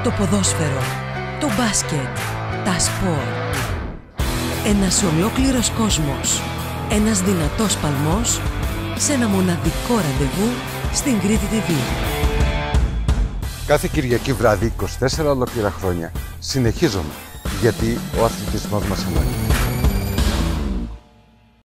το ποδόσφαιρο, το μπάσκετ, τα σπορ. Ένας ολόκληρος κόσμος, ένας δυνατός παλμός, σε ένα μοναδικό ραντεβού στην Κρήτη TV. Κάθε Κυριακή βράδυ, 24 ολόκληρα χρόνια, συνεχίζομαι, γιατί ο αθλητισμός μας ανάγκη.